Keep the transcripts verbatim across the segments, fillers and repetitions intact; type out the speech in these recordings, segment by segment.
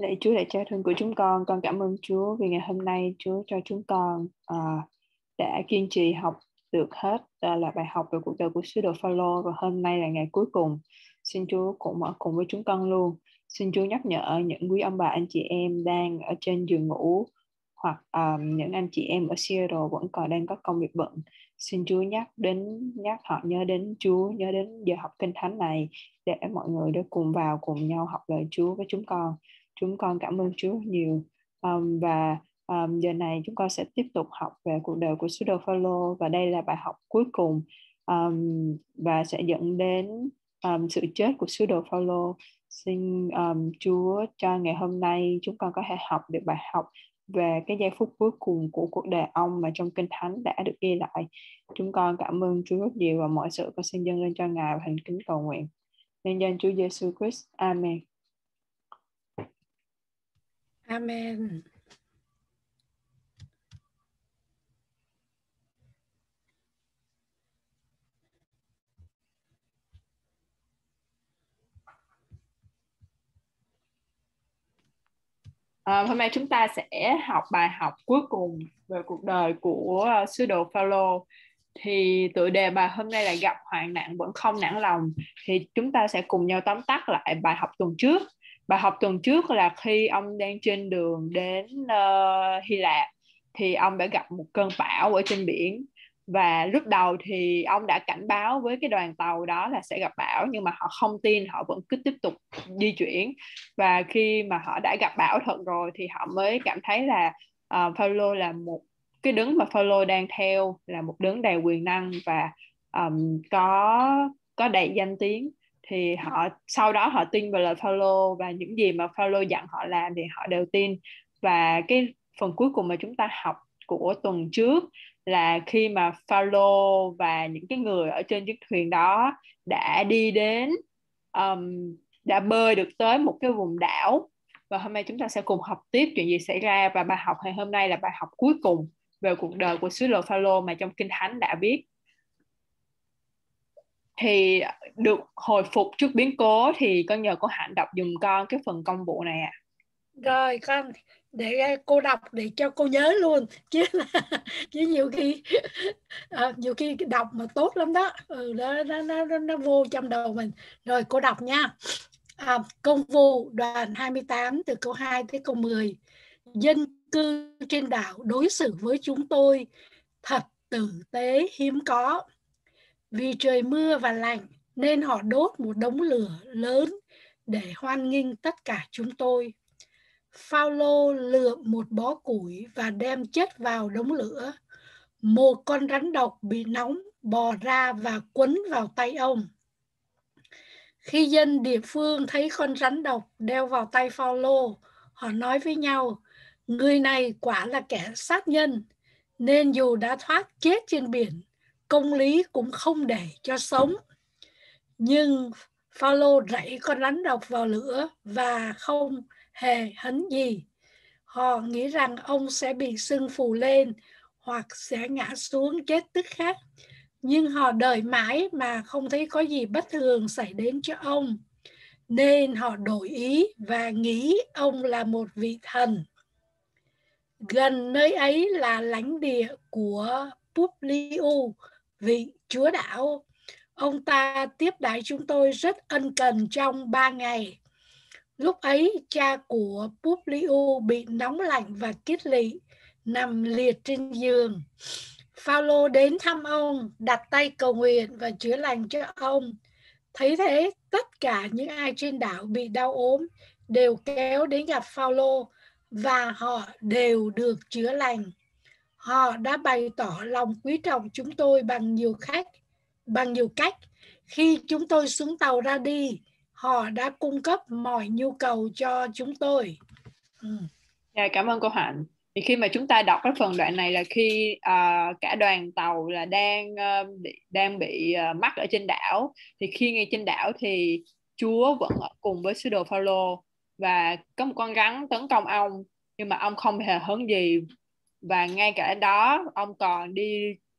Lạy Chúa, lạy Cha thương của chúng con, con cảm ơn Chúa vì ngày hôm nay Chúa cho chúng con à, đã kiên trì học được hết à, là bài học về cuộc đời của sứ đồ Phaolô, và hôm nay là ngày cuối cùng. Xin Chúa cũng ở cùng với chúng con luôn. Xin Chúa nhắc nhở những quý ông bà anh chị em đang ở trên giường ngủ, hoặc um, những anh chị em ở Seattle vẫn còn đang có công việc bận. Xin Chúa nhắc đến nhắc họ nhớ đến Chúa, nhớ đến giờ học kinh thánh này, để mọi người đã cùng vào cùng nhau học lời Chúa với chúng con. Chúng con cảm ơn Chúa nhiều. Um, và um, giờ này chúng con sẽ tiếp tục học về cuộc đời của sứ đồ Phaolô, và đây là bài học cuối cùng um, và sẽ dẫn đến um, sự chết của sứ đồ Phaolô. Xin um, Chúa cho ngày hôm nay chúng con có thể học được bài học về cái giây phút cuối cùng của cuộc đời ông mà trong Kinh Thánh đã được ghi lại. Chúng con cảm ơn Chúa rất nhiều, và mọi sự con xin dâng lên cho Ngài và thành kính cầu nguyện. Nên danh Chúa Giêsu Christ. Amen. Amen. À, hôm nay chúng ta sẽ học bài học cuối cùng về cuộc đời của uh, sứ đồ Phaolô. Thì tựa đề bài hôm nay là gặp hoạn nạn vẫn không nản lòng. Thì chúng ta sẽ cùng nhau tóm tắt lại bài học tuần trước. Bài học tuần trước là khi ông đang trên đường đến uh, Hy Lạp, thì ông đã gặp một cơn bão ở trên biển. Và lúc đầu thì ông đã cảnh báo với cái đoàn tàu đó là sẽ gặp bão, nhưng mà họ không tin, họ vẫn cứ tiếp tục di chuyển. Và khi mà họ đã gặp bão thật rồi thì họ mới cảm thấy là uh, Phaolô là một cái đấng mà Phaolô đang theo là một đấng đầy quyền năng và um, có có đầy danh tiếng. Thì họ sau đó họ tin vào lời Phaolô, và những gì mà Phaolô dặn họ làm thì họ đều tin. Và cái phần cuối cùng mà chúng ta học của tuần trước là khi mà Phaolô và những cái người ở trên chiếc thuyền đó đã đi đến um, đã bơi được tới một cái vùng đảo. Và hôm nay chúng ta sẽ cùng học tiếp chuyện gì xảy ra, và bài học ngày hôm nay là bài học cuối cùng về cuộc đời của sứ đồ Phaolô mà trong Kinh Thánh đã viết. Thì được hồi phục trước biến cố, thì con nhờ cô Hạnh đọc dùm con cái phần công vụ này ạ. À. Rồi con để cô đọc để cho cô nhớ luôn, chứ là chứ nhiều khi à, nhiều khi đọc mà tốt lắm đó, ừ, đó nó, nó, nó, nó vô trong đầu mình. Rồi cô đọc nha. À, công vụ đoạn hai mươi tám từ câu hai tới câu mười. Dân cư trên đảo đối xử với chúng tôi thật tử tế hiếm có. Vì trời mưa và lạnh nên họ đốt một đống lửa lớn để hoan nghênh tất cả chúng tôi. Phaolô lượm một bó củi và đem chất vào đống lửa. Một con rắn độc bị nóng bò ra và quấn vào tay ông. Khi dân địa phương thấy con rắn độc đeo vào tay Phaolô, họ nói với nhau, người này quả là kẻ sát nhân, nên dù đã thoát chết trên biển, công lý cũng không để cho sống. Nhưng Phaolô đẩy con rắn độc vào lửa và không hề hấn gì. Họ nghĩ rằng ông sẽ bị sưng phù lên hoặc sẽ ngã xuống chết tức khắc. Nhưng họ đợi mãi mà không thấy có gì bất thường xảy đến cho ông. Nên họ đổi ý và nghĩ ông là một vị thần. Gần nơi ấy là lãnh địa của Publius, vị chúa đảo. Ông ta tiếp đãi chúng tôi rất ân cần trong ba ngày. Lúc ấy, cha của Publius bị nóng lạnh và kiết lỵ, nằm liệt trên giường. Phaolô đến thăm ông, đặt tay cầu nguyện và chữa lành cho ông. Thấy thế, tất cả những ai trên đảo bị đau ốm đều kéo đến gặp Phaolô và họ đều được chữa lành. Họ đã bày tỏ lòng quý trọng chúng tôi bằng nhiều cách. Bằng nhiều cách, khi chúng tôi xuống tàu ra đi, họ đã cung cấp mọi nhu cầu cho chúng tôi. Ừ. Yeah, cảm ơn cô Hạnh. Thì khi mà chúng ta đọc cái phần đoạn này là khi uh, cả đoàn tàu là đang uh, bị, đang bị uh, mắc ở trên đảo. Thì khi ngay trên đảo thì Chúa vẫn ở cùng với sứ đồ Phaolô, và có một con rắn tấn công ông, nhưng mà ông không hề hấn gì. Và ngay cả đó ông còn đi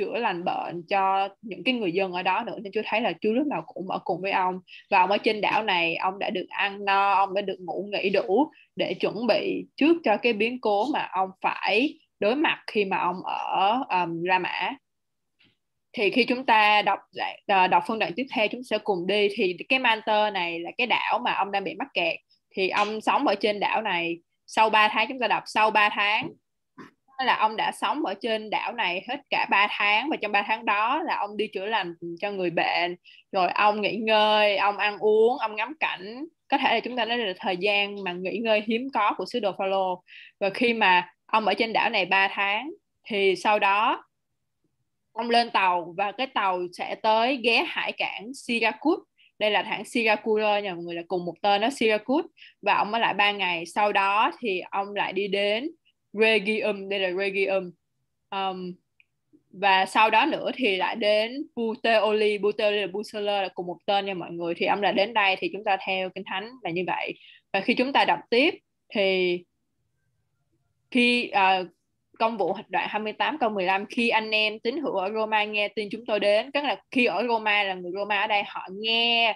chữa lành bệnh cho những cái người dân ở đó nữa, nên Chúa thấy là Chúa lúc nào cũng ở cùng với ông. Và ông ở trên đảo này, ông đã được ăn no, ông đã được ngủ nghỉ đủ để chuẩn bị trước cho cái biến cố mà ông phải đối mặt khi mà ông ở um, La Mã. Thì khi chúng ta đọc đọc phân đoạn tiếp theo, chúng sẽ cùng đi. Thì cái Malta này là cái đảo mà ông đang bị mắc kẹt. Thì ông sống ở trên đảo này sau ba tháng, chúng ta đọc sau ba tháng là ông đã sống ở trên đảo này hết cả ba tháng, và trong ba tháng đó là ông đi chữa lành cho người bệnh, rồi ông nghỉ ngơi, ông ăn uống, ông ngắm cảnh. Có thể là chúng ta nói là thời gian mà nghỉ ngơi hiếm có của sứ đồ Phaolô. Và khi mà ông ở trên đảo này ba tháng thì sau đó ông lên tàu, và cái tàu sẽ tới ghé hải cảng Syracuse. Đây là hãng Syracuse nha mọi người, là cùng một tên đó, Syracuse. Và ông ở lại ba ngày. Sau đó thì ông lại đi đến Rhegium, đây là Rhegium. Um, và sau đó nữa thì lại đến Puteoli. Puteoli là Buceler, là cùng một tên nha mọi người. Thì ông lại đến đây, thì chúng ta theo Kinh Thánh là như vậy. Và khi chúng ta đọc tiếp thì khi uh, công vụ đoạn hai mươi tám câu mười lăm, khi anh em tín hữu ở Roma nghe tin chúng tôi đến, tức là khi ở Roma, là người Roma ở đây họ nghe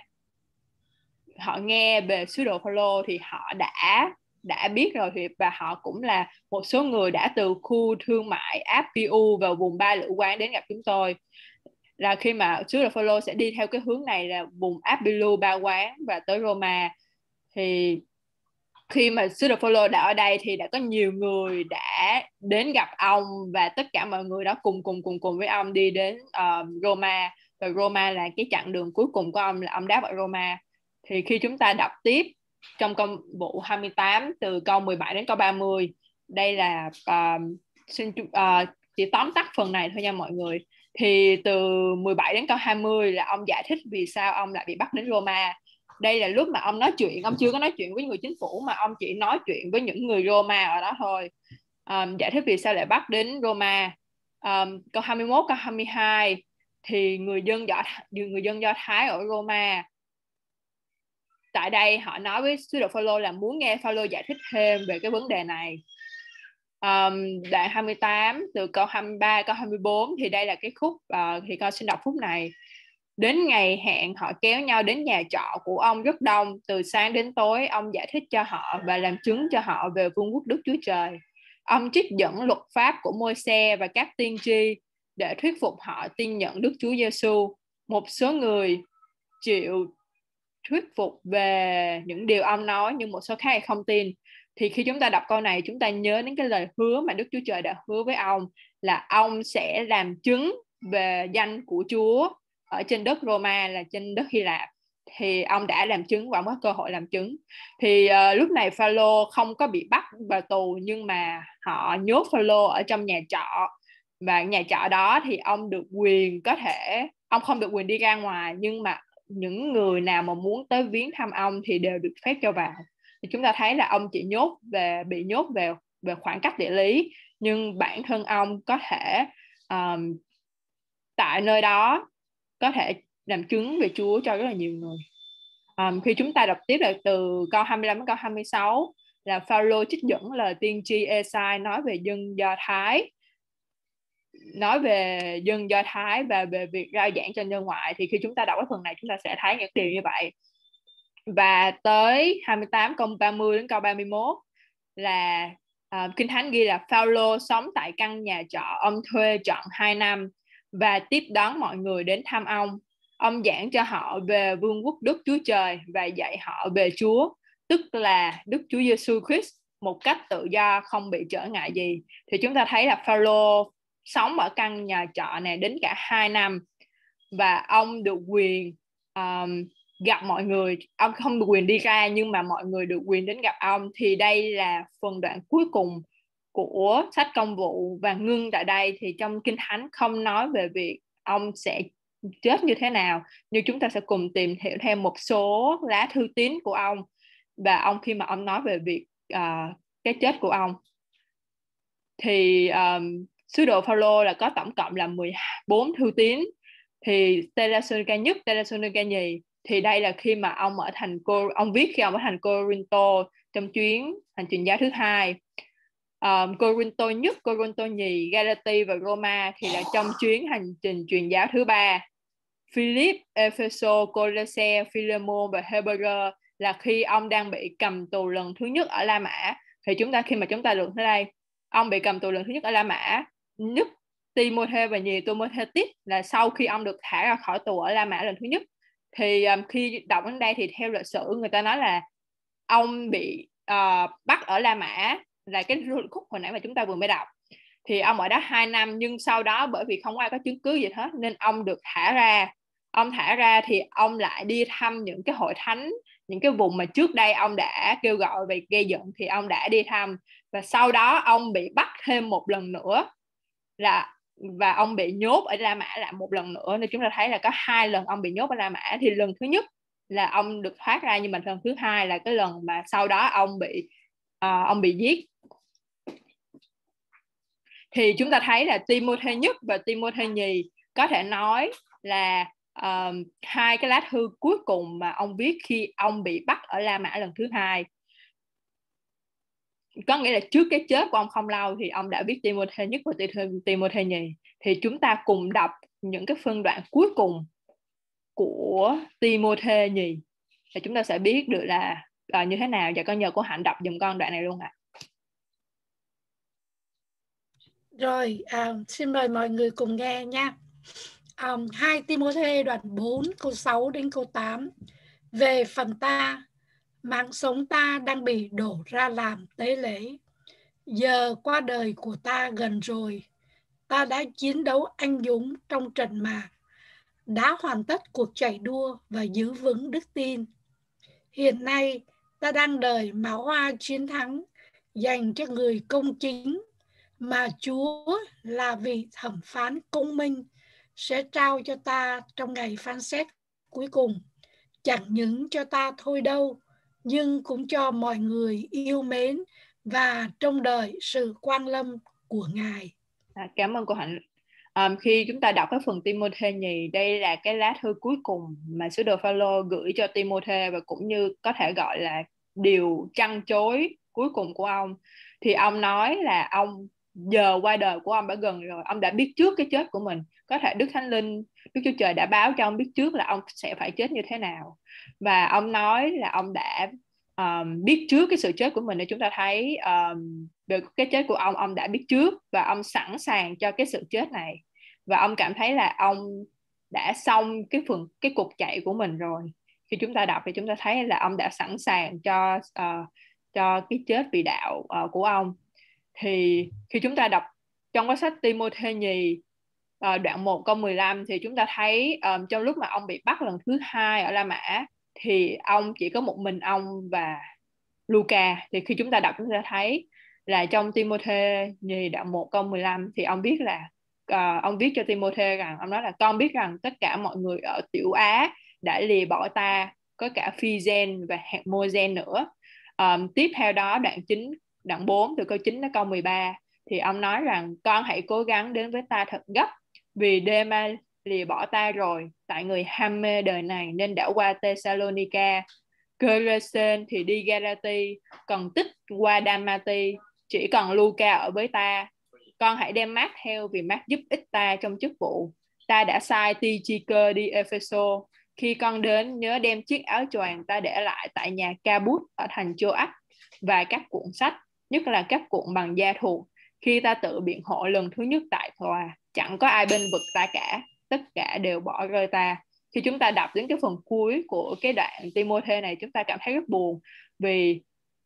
họ nghe về sứ đồ Phaolô thì họ đã đã biết rồi. Thì và họ cũng là một số người đã từ khu thương mại Appiu vào vùng Ba Lữ Quán đến gặp chúng tôi. Là khi mà sứ đồ Phaolô sẽ đi theo cái hướng này, là vùng Appiu, Ba Quán và tới Roma. Thì khi mà sứ đồ Phaolô đã ở đây thì đã có nhiều người đã đến gặp ông, và tất cả mọi người đó cùng cùng cùng cùng với ông đi đến uh, Roma. Và Roma là cái chặng đường cuối cùng của ông, là ông đáp ở Roma. Thì khi chúng ta đọc tiếp trong công vụ hai mươi tám từ câu mười bảy đến câu ba mươi, đây là uh, xin uh, chỉ tóm tắt phần này thôi nha mọi người. Thì từ mười bảy đến câu hai mươi là ông giải thích vì sao ông lại bị bắt đến Roma. Đây là lúc mà ông nói chuyện, ông chưa có nói chuyện với người chính phủ, mà ông chỉ nói chuyện với những người Roma ở đó thôi. Um, giải thích vì sao lại bắt đến Roma. Um, câu hai mươi mốt, câu hai mươi hai thì người dân Do người dân Do Thái ở Roma tại đây họ nói với sứ đồ Phaolô là muốn nghe Phaolô giải thích thêm về cái vấn đề này. Um, đoạn hai mươi tám từ câu hai mươi ba câu hai mươi bốn thì đây là cái khúc uh, thì con xin đọc phút này. Đến ngày hẹn, họ kéo nhau đến nhà trọ của ông rất đông. Từ sáng đến tối, ông giải thích cho họ và làm chứng cho họ về vương quốc Đức Chúa Trời. Ông trích dẫn luật pháp của Môi-se và các tiên tri để thuyết phục họ tin nhận Đức Chúa Giêsu. Một số người chịu thuyết phục về những điều ông nói, nhưng một số khác không tin. Thì khi chúng ta đọc câu này, chúng ta nhớ đến cái lời hứa mà Đức Chúa Trời đã hứa với ông, là ông sẽ làm chứng về danh của Chúa ở trên đất Roma, là trên đất Hy Lạp. Thì ông đã làm chứng và ông có cơ hội làm chứng. Thì uh, lúc này Phaolô không có bị bắt vào tù, nhưng mà họ nhốt Phaolô ở trong nhà trọ. Và nhà trọ đó thì ông được quyền, có thể ông không được quyền đi ra ngoài, nhưng mà những người nào mà muốn tới viếng thăm ông thì đều được phép cho vào. Thì chúng ta thấy là ông chỉ nhốt về bị nhốt về về khoảng cách địa lý, nhưng bản thân ông có thể um, tại nơi đó có thể làm chứng về Chúa cho rất là nhiều người. Um, khi chúng ta đọc tiếp là từ câu hai mươi lăm đến câu hai mươi sáu là Phaolô trích dẫn lời tiên tri Ê-sai nói về dân Do Thái, nói về dân Do Thái và về việc rao giảng cho dân ngoại. Thì khi chúng ta đọc cái phần này, chúng ta sẽ thấy những điều như vậy. Và tới hai mươi tám câu ba mươi đến câu ba mươi mốt là uh, Kinh Thánh ghi là Phaolô sống tại căn nhà trọ ông thuê trọn hai năm và tiếp đón mọi người đến thăm ông. Ông giảng cho họ về vương quốc Đức Chúa Trời và dạy họ về Chúa, tức là Đức Chúa Giêsu Christ, một cách tự do, không bị trở ngại gì. Thì chúng ta thấy là Phaolô sống ở căn nhà trọ này đến cả hai năm, và ông được quyền um, gặp mọi người. Ông không được quyền đi ra, nhưng mà mọi người được quyền đến gặp ông. Thì đây là phần đoạn cuối cùng của sách Công vụ, và ngưng tại đây. Thì trong Kinh Thánh không nói về việc ông sẽ chết như thế nào, nhưng chúng ta sẽ cùng tìm hiểu thêm một số lá thư tín của ông, và ông khi mà ông nói về việc uh, cái chết của ông. Thì um, sứ đồ Phaolô là có tổng cộng là mười bốn thư tín. Thì Thessalonica nhất, Thessalonica nhì, thì đây là khi mà ông ở thành ông viết khi ông ở thành Corinto trong chuyến hành trình giáo thứ hai. um, Corinto nhất, Corinto nhì, Galati và Roma thì là trong chuyến hành trình truyền giáo thứ ba. Philip, Epheso, Colosse, Philemon và Hebrew là khi ông đang bị cầm tù lần thứ nhất ở La Mã. Thì chúng ta khi mà chúng ta được tới đây, ông bị cầm tù lần thứ nhất ở La Mã. Nhất Timôthê và nhì Timôthê tiếp là sau khi ông được thả ra khỏi tù ở La Mã lần thứ nhất. Thì um, khi đọc đến đây thì theo lịch sử người ta nói là ông bị uh, bắt ở La Mã, là cái khúc hồi nãy mà chúng ta vừa mới đọc. Thì ông ở đó hai năm, nhưng sau đó bởi vì không ai có chứng cứ gì hết nên ông được thả ra. Ông thả ra thì ông lại đi thăm những cái hội thánh, những cái vùng mà trước đây ông đã kêu gọi về gây dựng thì ông đã đi thăm. Và sau đó ông bị bắt thêm một lần nữa là và ông bị nhốt ở La Mã lại một lần nữa. Nên chúng ta thấy là có hai lần ông bị nhốt ở La Mã. Thì lần thứ nhất là ông được thoát ra, nhưng mà lần thứ hai là cái lần mà sau đó ông bị uh, ông bị giết. Thì chúng ta thấy là Timôthê nhất và Timôthê nhì có thể nói là um, hai cái lá thư cuối cùng mà ông viết khi ông bị bắt ở La Mã lần thứ hai. Có nghĩa là trước cái chết của ông không lâu thì ông đã viết Timôthê nhất và Timôthê nhì. Thì chúng ta cùng đọc những cái phân đoạn cuối cùng của Timôthê nhì thì chúng ta sẽ biết được là uh, như thế nào. Và con nhờ cô Hạnh đọc dùm con đoạn này luôn ạ. À. Rồi, à, xin mời mọi người cùng nghe nha. Um, hai Timôthê đoạn bốn câu sáu đến câu tám. Về phần ta, mạng sống ta đang bị đổ ra làm tế lễ. Giờ qua đời của ta gần rồi. Ta đã chiến đấu anh dũng trong trận mạc, đã hoàn tất cuộc chạy đua và giữ vững đức tin. Hiện nay ta đang đợi mão hoa chiến thắng dành cho người công chính mà Chúa là vị thẩm phán công minh sẽ trao cho ta trong ngày phán xét cuối cùng. Chẳng những cho ta thôi đâu, nhưng cũng cho mọi người yêu mến và trông đợi sự quang lâm của Ngài. À, cảm ơn cô Hạnh. Um, khi chúng ta đọc cái phần Timôthê nhì, đây là cái lá thư cuối cùng mà sứ đồ Phaolô gửi cho Timôthê và cũng như có thể gọi là điều trăn trối cuối cùng của ông. Thì ông nói là ông giờ qua đời của ông đã gần rồi, ông đã biết trước cái chết của mình. Có thể Đức Thánh Linh, Đức Chúa Trời đã báo cho ông biết trước là ông sẽ phải chết như thế nào. Và ông nói là ông đã um, biết trước cái sự chết của mình. Để chúng ta thấy um, về cái chết của ông, ông đã biết trước và ông sẵn sàng cho cái sự chết này. Và ông cảm thấy là ông đã xong cái phần cái cuộc chạy của mình rồi. Khi chúng ta đọc thì chúng ta thấy là ông đã sẵn sàng cho uh, cho cái chết vì đạo uh, của ông. Thì khi chúng ta đọc trong cái sách Timôthê nhì uh, đoạn một câu mười lăm thì chúng ta thấy um, trong lúc mà ông bị bắt lần thứ hai ở La Mã thì ông chỉ có một mình ông và Luca. Thì khi chúng ta đọc chúng ta thấy là trong Timôthê nhì đoạn một câu mười lăm thì ông biết là uh, ông viết cho Timôthê rằng ông nói là con biết rằng tất cả mọi người ở Tiểu Á đã lìa bỏ ta, có cả Phi-gen và Hermogen nữa. Um, tiếp theo đó đoạn chín đoạn bốn từ câu chín đến câu mười ba thì ông nói rằng con hãy cố gắng đến với ta thật gấp, vì Đê-ma lìa bỏ ta rồi, tại người ham mê đời này nên đã qua Thessalonica. Cœresen thì đi Galati, còn Tích qua Đa-ma-ti, chỉ còn Luca ở với ta. Con hãy đem Mác theo, vì Mác giúp ích ta trong chức vụ. Ta đã sai Tychicơ đi Epheso. Khi con đến, nhớ đem chiếc áo choàng ta để lại tại nhà Ca-bút ở thành Chô-ách và các cuộn sách, nhất là các cuộn bằng da thuộc. Khi ta tự biện hộ lần thứ nhất tại tòa, chẳng có ai bên vực ta cả, tất cả đều bỏ rơi ta. Khi chúng ta đọc đến cái phần cuối của cái đoạn Timôthê này, chúng ta cảm thấy rất buồn, vì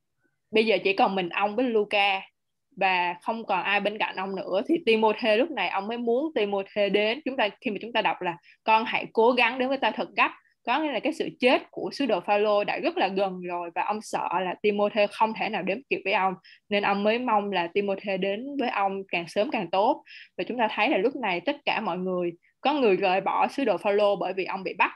bây giờ chỉ còn mình ông với Luca và không còn ai bên cạnh ông nữa. Thì Timôthê lúc này ông mới muốn Timôthê đến. Chúng ta khi mà chúng ta đọc là con hãy cố gắng đến với ta thật gấp, có nghĩa là cái sự chết của sứ đồ Phaolô đã rất là gần rồi và ông sợ là Timôthê không thể nào đến kịp với ông, nên ông mới mong là Timôthê đến với ông càng sớm càng tốt. Và chúng ta thấy là lúc này tất cả mọi người, có người rời bỏ sứ đồ Phaolô bởi vì ông bị bắt,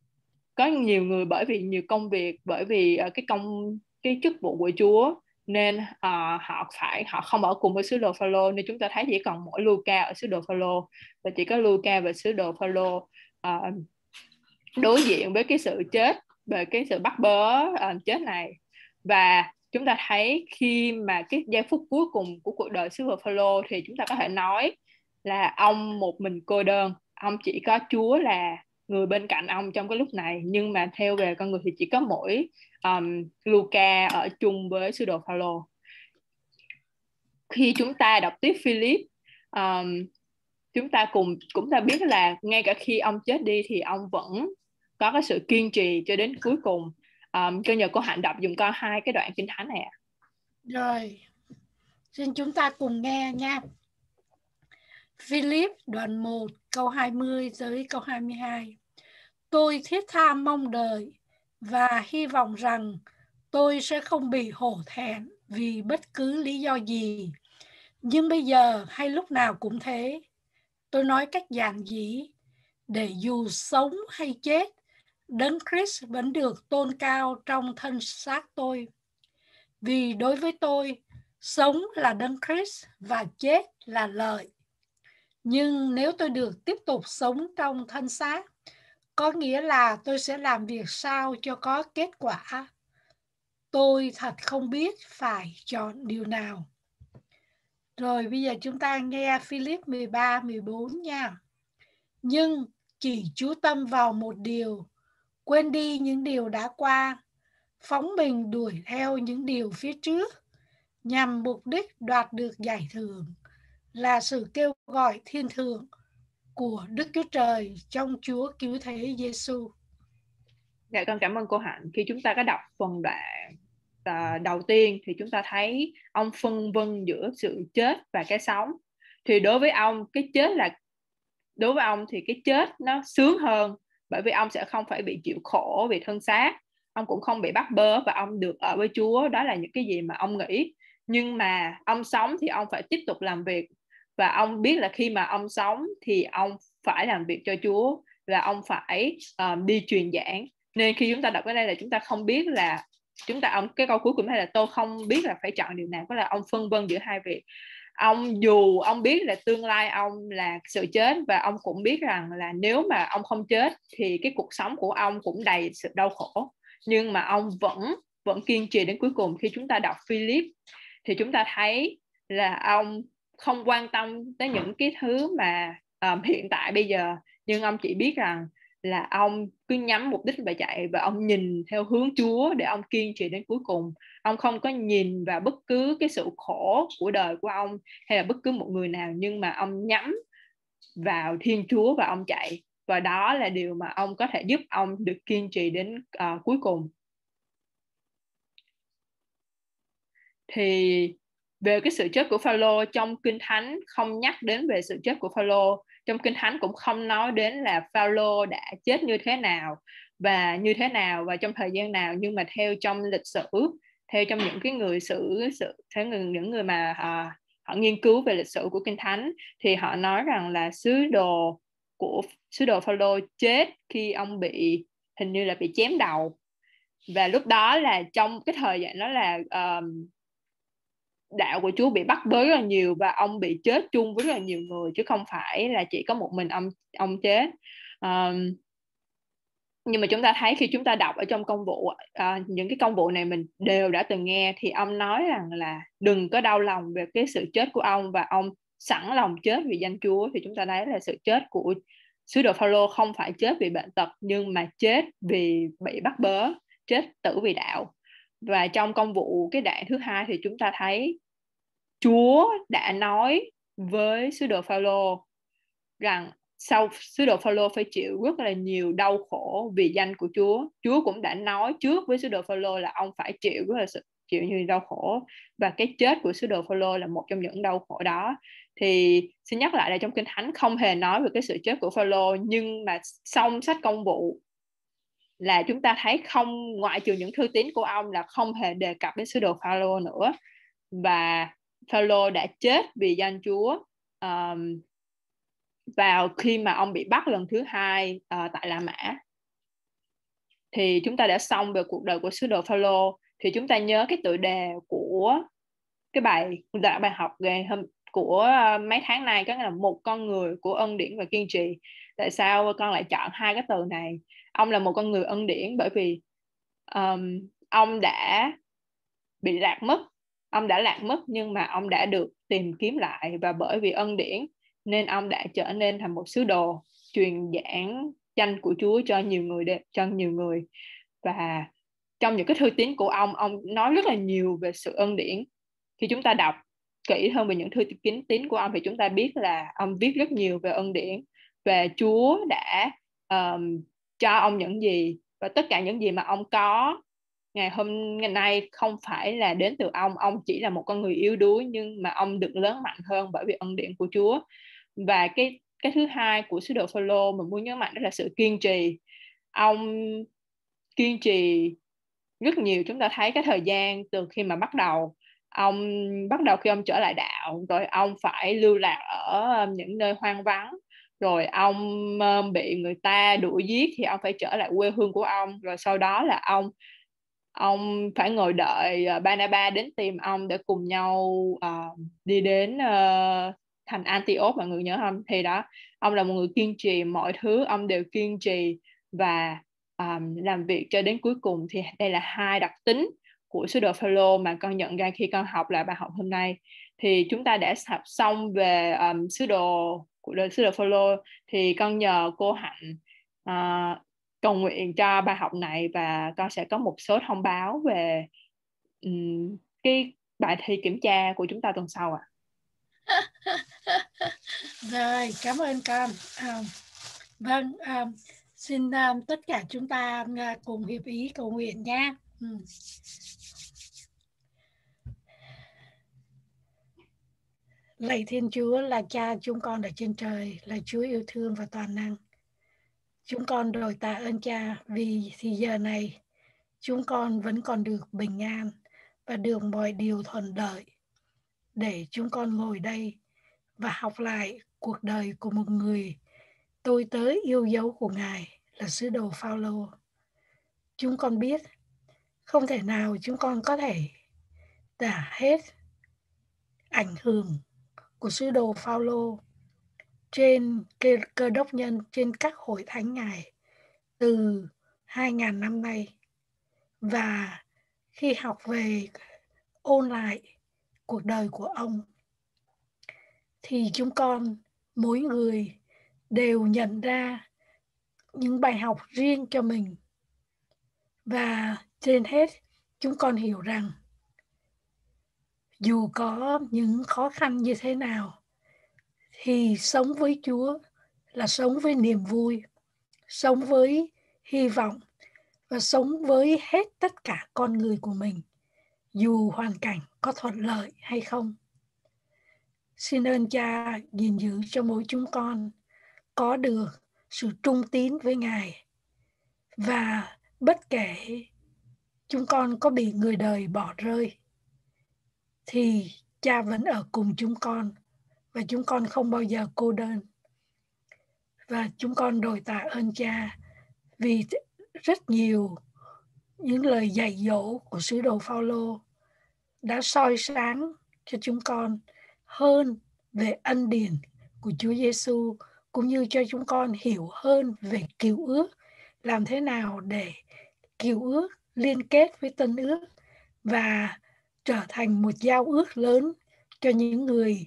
có nhiều người bởi vì nhiều công việc, bởi vì uh, cái công cái chức vụ của Chúa nên uh, họ phải họ không ở cùng với sứ đồ Phaolô, nên chúng ta thấy chỉ còn mỗi Luca ở sứ đồ Phaolô, và chỉ có Luca và sứ đồ Phaolô uh, đối diện với cái sự chết, về cái sự bắt bớ uh, chết này. Và chúng ta thấy khi mà cái giây phút cuối cùng của cuộc đời sứ đồ Phaolô thì chúng ta có thể nói là ông một mình cô đơn, ông chỉ có Chúa là người bên cạnh ông trong cái lúc này, nhưng mà theo về con người thì chỉ có mỗi um, Luca ở chung với sứ đồ Phaolô. Khi chúng ta đọc tiếp Philip, um, chúng ta cùng cũng ta biết là ngay cả khi ông chết đi thì ông vẫn có cái sự kiên trì cho đến cuối cùng. Um, cho nhờ cô Hạnh đọc dùm con hai cái đoạn kinh thánh này ạ. Rồi, xin chúng ta cùng nghe nha. Philip đoạn một câu hai mươi tới câu hai mươi hai. Tôi thiết tha mong đợi và hy vọng rằng tôi sẽ không bị hổ thẹn vì bất cứ lý do gì. Nhưng bây giờ hay lúc nào cũng thế. Tôi nói cách giản dị, để dù sống hay chết, Đấng Christ vẫn được tôn cao trong thân xác tôi. Vì đối với tôi, sống là Đấng Christ và chết là lợi. Nhưng nếu tôi được tiếp tục sống trong thân xác, có nghĩa là tôi sẽ làm việc sao cho có kết quả. Tôi thật không biết phải chọn điều nào. Rồi bây giờ chúng ta nghe Philip mười ba mười bốn nha. Nhưng chỉ chú tâm vào một điều, quên đi những điều đã qua, phóng mình đuổi theo những điều phía trước, nhằm mục đích đoạt được giải thưởng, là sự kêu gọi thiên thượng của Đức Chúa Trời trong Chúa Cứu Thế Giêsu. Dạ con cảm ơn cô Hạnh. Khi chúng ta có đọc phần đoạn uh, đầu tiên thì chúng ta thấy ông phân vân giữa sự chết và cái sống. Thì đối với ông cái chết là đối với ông thì cái chết nó sướng hơn, bởi vì ông sẽ không phải bị chịu khổ vì thân xác, ông cũng không bị bắt bớ và ông được ở với Chúa. Đó là những cái gì mà ông nghĩ. Nhưng mà ông sống thì ông phải tiếp tục làm việc, và ông biết là khi mà ông sống thì ông phải làm việc cho Chúa và ông phải um, đi truyền giảng. Nên khi chúng ta đọc cái đây là chúng ta không biết là chúng ta ông cái câu cuối cùng này là tôi không biết là phải chọn điều nào, có là ông phân vân giữa hai việc. Ông dù ông biết là tương lai ông là sự chết, và ông cũng biết rằng là nếu mà ông không chết thì cái cuộc sống của ông cũng đầy sự đau khổ, nhưng mà ông vẫn vẫn kiên trì đến cuối cùng. Khi chúng ta đọc Philip thì chúng ta thấy là ông không quan tâm tới những cái thứ mà um, hiện tại bây giờ, nhưng ông chỉ biết rằng là ông cứ nhắm mục đích và chạy, và ông nhìn theo hướng Chúa để ông kiên trì đến cuối cùng. Ông không có nhìn vào bất cứ cái sự khổ của đời của ông hay là bất cứ một người nào, nhưng mà ông nhắm vào Thiên Chúa và ông chạy, và đó là điều mà ông có thể giúp ông được kiên trì đến uh, cuối cùng. Thì về cái sự chết của Phaolô, trong Kinh Thánh không nhắc đến về sự chết của Phaolô. Trong Kinh Thánh cũng không nói đến là Phaolô đã chết như thế nào và như thế nào và trong thời gian nào. Nhưng mà theo trong lịch sử, theo trong những cái người sử sự theo những người mà à, họ nghiên cứu về lịch sử của Kinh Thánh, thì họ nói rằng là sứ đồ của sứ đồ Phaolô chết khi ông bị, hình như là bị chém đầu. Và lúc đó là trong cái thời gian đó là um, đạo của Chúa bị bắt bớ rất là nhiều, và ông bị chết chung với rất là nhiều người, chứ không phải là chỉ có một mình ông ông chết. Um, nhưng mà chúng ta thấy khi chúng ta đọc ở trong công vụ, uh, những cái công vụ này mình đều đã từng nghe, thì ông nói rằng là đừng có đau lòng về cái sự chết của ông, và ông sẵn lòng chết vì danh Chúa. Thì chúng ta thấy là sự chết của sứ đồ Phaolô không phải chết vì bệnh tật, nhưng mà chết vì bị bắt bớ, chết tử vì đạo. Và trong công vụ cái đoạn thứ hai thì chúng ta thấy Chúa đã nói với sứ đồ Phaolô rằng sau sứ đồ Phaolô phải chịu rất là nhiều đau khổ vì danh của Chúa. Chúa cũng đã nói trước với sứ đồ Phaolô là ông phải chịu rất là sự chịu nhiều đau khổ, và cái chết của sứ đồ Phaolô là một trong những đau khổ đó. Thì xin nhắc lại là trong Kinh Thánh không hề nói về cái sự chết của Phaolô, nhưng mà xong sách công vụ là chúng ta thấy không, ngoại trừ những thư tín của ông là không hề đề cập đến sứ đồ Phaolô nữa. Và Phaolô đã chết vì danh Chúa um, vào khi mà ông bị bắt lần thứ hai uh, tại La Mã. Thì chúng ta đã xong về cuộc đời của sứ đồ Phaolô. Thì chúng ta nhớ cái tựa đề của cái bài bài học ngày hôm của uh, mấy tháng nay, có nghĩa là một con người của ân điển và kiên trì. Tại sao con lại chọn hai cái từ này? Ông là một con người ân điển bởi vì um, ông đã bị lạc mất. Ông đã lạc mất nhưng mà ông đã được tìm kiếm lại, và bởi vì ân điển nên ông đã trở nên thành một sứ đồ truyền giảng danh của Chúa cho nhiều người, cho nhiều người. Và trong những cái thư tín của ông, ông nói rất là nhiều về sự ân điển. Khi chúng ta đọc kỹ hơn về những thư tín tín của ông thì chúng ta biết là ông viết rất nhiều về ân điển, về Chúa đã um, cho ông những gì, và tất cả những gì mà ông có ngày hôm ngày nay không phải là đến từ ông. Ông chỉ là một con người yếu đuối, nhưng mà ông được lớn mạnh hơn bởi vì ân điển của Chúa. Và cái cái thứ hai của sứ đồ Phêrô mình muốn nhấn mạnh đó là sự kiên trì. Ông kiên trì rất nhiều. Chúng ta thấy cái thời gian từ khi mà bắt đầu ông bắt đầu khi ông trở lại đạo, rồi ông phải lưu lạc ở những nơi hoang vắng, rồi ông bị người ta đuổi giết thì ông phải trở lại quê hương của ông, rồi sau đó là ông ông phải ngồi đợi Barnabas đến tìm ông để cùng nhau uh, đi đến uh, thành Antioch, mọi người nhớ không? Thì đó, ông là một người kiên trì, mọi thứ ông đều kiên trì và um, làm việc cho đến cuối cùng. Thì đây là hai đặc tính của sứ đồ Phêrô mà con nhận ra khi con học lại bài học hôm nay. Thì chúng ta đã học xong về um, sứ đồ của sứ đồ Phêrô, thì con nhờ cô Hạnh uh, cầu nguyện cho bài học này, và con sẽ có một số thông báo về um, cái bài thi kiểm tra của chúng ta tuần sau ạ. À. Rồi, cảm ơn con. À, vâng, à, xin à, tất cả chúng ta à, cùng hiệp ý cầu nguyện nha. Ừ. Lạy Thiên Chúa là Cha chúng con ở trên trời, là Chúa yêu thương và toàn năng. Chúng con đòi tạ ơn Cha vì thì giờ này chúng con vẫn còn được bình an và được mọi điều thuận lợi để chúng con ngồi đây và học lại cuộc đời của một người tôi tớ yêu dấu của Ngài là sứ đồ Phao-lô. Chúng con biết không thể nào chúng con có thể tả hết ảnh hưởng của sứ đồ Phao-lô trên Cơ Đốc nhân, trên các hội thánh Ngài từ hai nghìn năm nay. Và khi học về ôn lại cuộc đời của ông thì chúng con mỗi người đều nhận ra những bài học riêng cho mình. Và trên hết chúng con hiểu rằng dù có những khó khăn như thế nào thì sống với Chúa là sống với niềm vui, sống với hy vọng và sống với hết tất cả con người của mình, dù hoàn cảnh có thuận lợi hay không. Xin ơn Cha gìn giữ cho mỗi chúng con có được sự trung tín với Ngài, và bất kể chúng con có bị người đời bỏ rơi thì Cha vẫn ở cùng chúng con, và chúng con không bao giờ cô đơn. Và chúng con đòi tạ ơn Cha vì rất nhiều những lời dạy dỗ của sứ đồ Phao-lô đã soi sáng cho chúng con hơn về ân điển của Chúa Giêsu, cũng như cho chúng con hiểu hơn về cựu ước, làm thế nào để cựu ước liên kết với tân ước và trở thành một giao ước lớn cho những người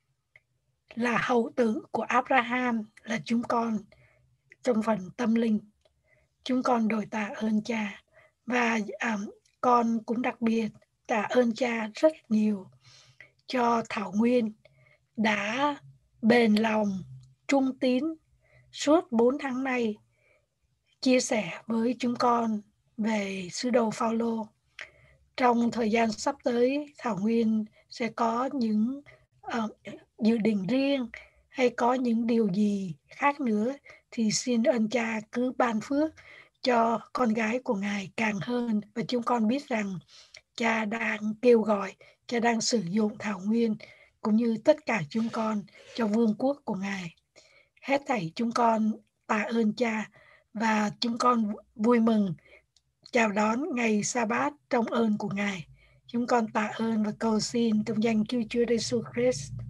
là hậu tử của Abraham, là chúng con trong phần tâm linh. Chúng con đòi tạ ơn Cha, và à, con cũng đặc biệt tạ ơn Cha rất nhiều cho Thảo Nguyên đã bền lòng, trung tín suốt bốn tháng nay chia sẻ với chúng con về sứ đồ Phao-lô. Trong thời gian sắp tới, Thảo Nguyên sẽ có những uh, dự định riêng hay có những điều gì khác nữa thì xin ơn Cha cứ ban phước cho con gái của Ngài càng hơn. Và chúng con biết rằng Cha đang kêu gọi, Cha đang sử dụng Thảo Nguyên cũng như tất cả chúng con cho vương quốc của Ngài. Hết thảy chúng con tạ ơn Cha, và chúng con vui mừng chào đón ngày Sa-bát trong ơn của Ngài. Chúng con tạ ơn và cầu xin trong danh Chúa Giêsu Christ.